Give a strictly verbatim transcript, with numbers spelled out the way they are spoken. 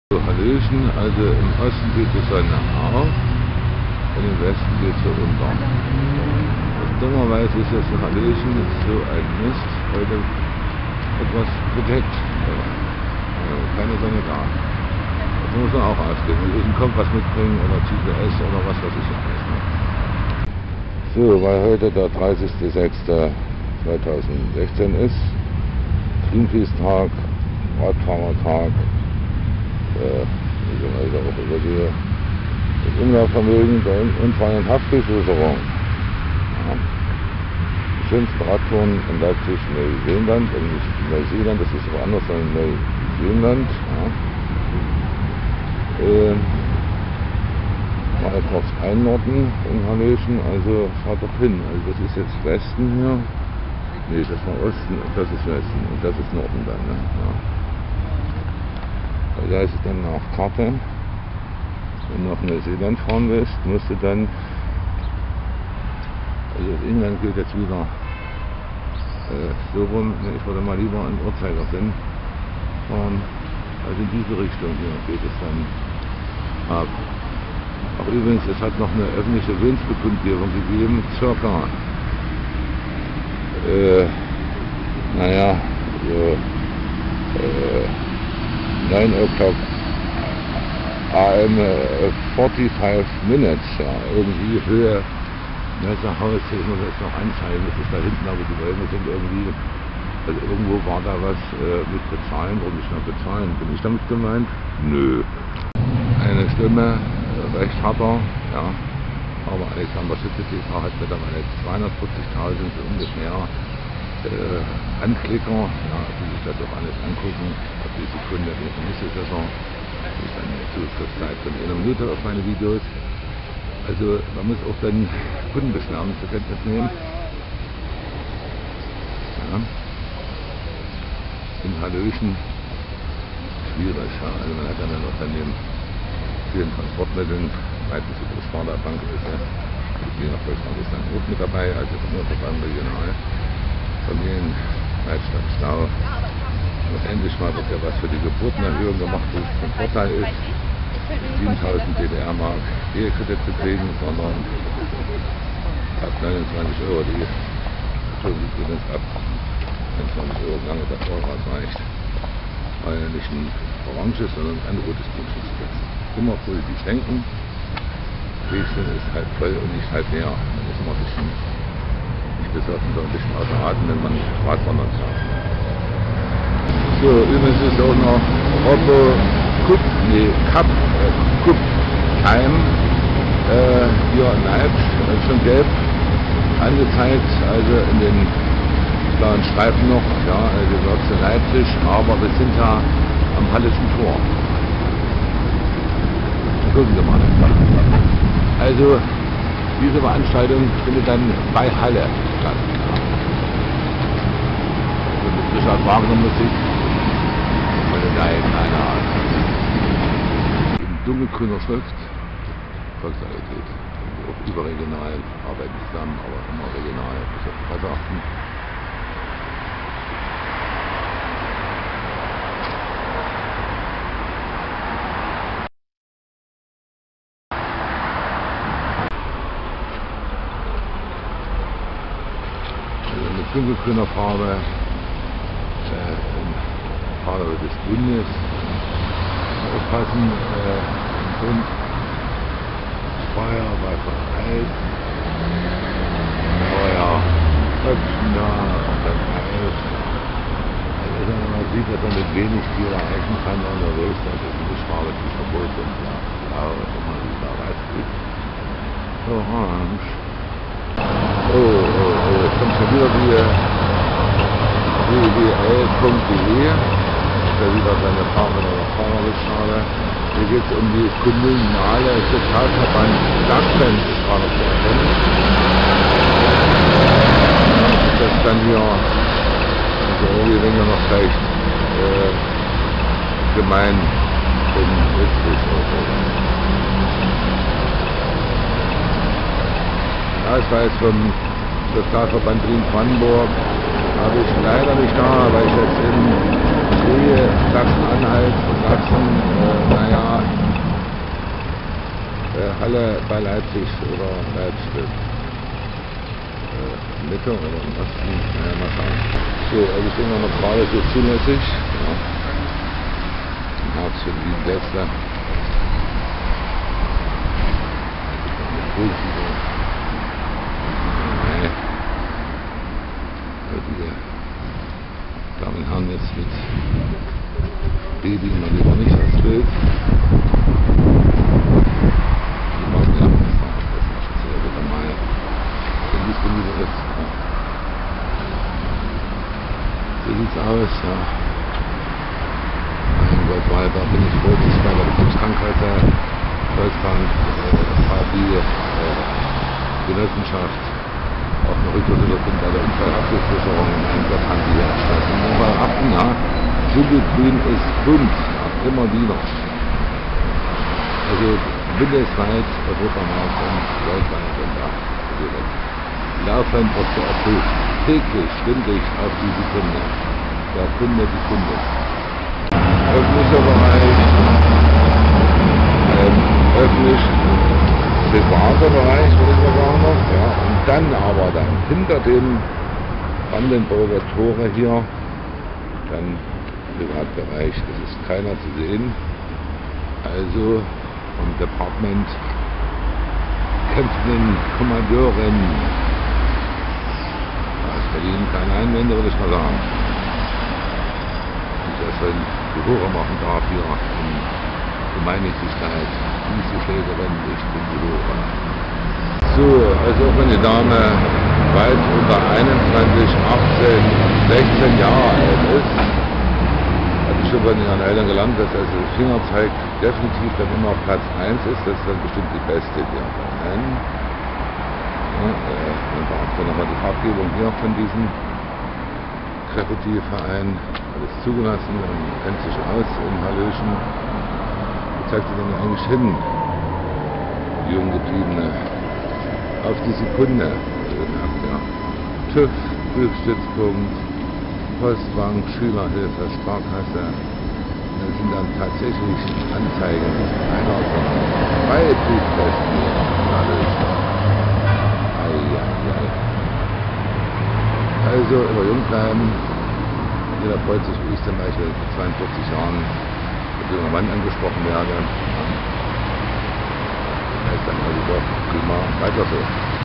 Hallöchen, also im Osten geht die Sonne auf und im Westen geht sie unter. Und dummerweise ist das Hallöchen so ein Mist, heute etwas bedeckt. Ja, keine Sonne da. Das muss man auch ausgehen. Wenn ich einen Kompass mitbringen oder G P S oder was weiß ich alles. So, weil heute der dreißigster sechster zweitausendsechzehn ist, Greenpeace-Tag, Radfahrertag, äh, also auch über die, das Umlaufvermögen der Unfall- und Haftpflichtversicherung. Ja. Die schönsten Radtouren in Leipzig, Neuseeland, und nicht Neuseeland, das ist aber anders als Neuseeland. Ja. Äh, mal etwas einnorden in Hallöchen, also fahrt doch hin. Also das ist jetzt Westen hier. Nee, das war Osten und das ist Westen und das ist Norden dann. Ne? Ja. Da ist es dann nach Karte. Wenn du nach Neuseeland fahren willst, musst du dann, also das Inland geht jetzt wieder äh, so rum, ne, ich würde mal lieber in Uhrzeigersinn fahren, also in diese Richtung hier geht es dann ab. Ach übrigens, es hat noch eine öffentliche Willensbekundgebung gegeben, circa, äh, naja, so, äh, nine o'clock A M, uh, forty-five minutes, ja, irgendwie Höhe, Messerhaus, ich muss das noch anzeigen, das ist da hinten, aber die Bäume sind irgendwie, also irgendwo war da was äh, mit bezahlen, warum nicht noch bezahlen, bin ich damit gemeint? Nö. Eine Stimme, äh, recht harter, ja, aber Alexander Schütze T V hat mittlerweile zweihundertvierzigtausend so ungefähr äh, Anklicker, ja, die sich das auch alles angucken, auf die Sekunde, die nächste Saison, das ist eine Zugriffszeit von einer Minute auf meine Videos. Also man muss auch dann Kundenbeschwerden zur Kenntnis nehmen. Ja. In Hallöchen schwierig, ja. Also man hat dann noch dann den vielen Transportmitteln, meistens über das Sparda-Bank ist ja, je nach Deutschland ist dann auch mit dabei, also nur dabei regional. Familien, Altstadt, Stau. Und endlich mal wird ja was für die Geburtenerhöhung gemacht, wo es von Vorteil ist, siebentausend D D R-Mark Ehekredit zu kriegen, sondern ab neunundzwanzig Euro, die Entschuldigung, die uns ab neunundzwanzig Euro lange davor reicht, weil ja nicht ein oranges, sondern ein rotes Tütchen zu setzen. Immer positiv denken, Gläschen ist halb voll und nicht halb leer, dann ist immer ein bisschen besoffen, so ein bisschen außer Atem, wenn man Radwandern fährt. So, übrigens ist auch noch Robbo Cup, nee, Cup, äh, Cup Time, äh, hier in Leipzig, äh, schon gelb angezeigt, also in den blauen Streifen noch, ja, also wird zu Leipzig, aber wir sind ja am Halleschen Tor. Gucken Sie mal. Also, diese Veranstaltung findet dann bei Halle statt. Und mit Richard Wagner Musik. Also nein, keine Ahnung. In dunkelgrüner Schrift. Volksrealität. Auch überregional arbeiten zusammen, aber immer regional. Bis auf die Presse achten. Dunkelgrüner Farbe, äh, Farbe des Bundes, aufpassen, äh, im Bund, Speyer war von Eis, aber ja, Tröpfchen da, und dann Eis, also man sieht, dass man mit wenig viel erreichen kann unterwegs, also diese Farbe, die verboten sind, ja, blau, was immer da weiß gibt, orange. Oh, oh, oh, jetzt kommt schon wieder die w w l punkt d e, das ist ja wieder seine Fahrer- oder Fahrerrichtschale. Hier geht es um die kommunale Sozialverband Sachsen, ist gerade zu erkennen. Das ist dann hier, also irgendwie, wenn wir noch gleich äh, gemein sind, ist es auch so. Das war jetzt vom Sozialverband Berlin-Brandenburg, habe ich leider nicht da, weil ich jetzt in Trier, Sachsen-Anhalt, Sachsen, äh, Halle bei Leipzig oder Leipzig äh, Mitte oder im Osten, naja, mal schauen. So, also ich denke noch gerade so zulässig. Ja. Ein Herz für die Plätze. Positive. Nee. Also diese Damen und Herren jetzt mit Baby mal lieber nicht als Bild. So sieht's aus, ja. Mein Gott, weil da bin ich froh, dass ich bei der Betriebskrankenkasse, Volksbank, äh, H D, äh, Genossenschaft auch eine Rückversicherung bei der Unfallhaftpflichtversicherung im Einsatz haben, die hier abschließen. Nur mal achten, ja, Schimmelgrün ist bunt, ja, immer wieder. Also bundesweit, Europamarkt und weltweit und da. Laufend wird so erfüllt. Täglich, stündlich auf die Sekunde. Der Kunde, die Kunde. Öffentlicher Bereich, ähm, öffentlich, privater Bereich, würde ich mal sagen noch. Ja. Und dann aber dann hinter dem Brandenburger Tore hier, dann Privatbereich, das ist keiner zu sehen. Also vom Department kämpfenden Kommandeuren. Berlin keine Einwände, würde ich mal sagen. Und dass man Gehöre machen darf hier in Gemeinnützigkeit, diese Schlägerin, ich bin Gehöre. So, also auch wenn die Dame weit unter einundzwanzig, achtzehn, sechzehn Jahre alt ist, hat sie schon von ihren Eltern gelernt, dass also Fingerzeig definitiv dann immer Platz eins ist, das ist dann bestimmt die beste hier. Ja, äh, und da habt ihr nochmal die Farbgebung hier von diesem Graffiti-Verein. Alles zugelassen und kennt sich aus in Hallöchen. Wo zeigt ihr denn eigentlich hin, die Junggebliebene? Auf die Sekunde. Also, ja. TÜV, Prüfstützpunkt, Postbank, Schülerhilfe, Sparkasse. Das sind dann tatsächlich Anzeigen einer von zwei Prüftesten in Hallöchen. Also immer jung bleiben. Jeder freut sich, wie ich zum Beispiel mit zweiundvierzig Jahren mit junger Mann angesprochen werde. Das heißt dann also doch prima weiter so.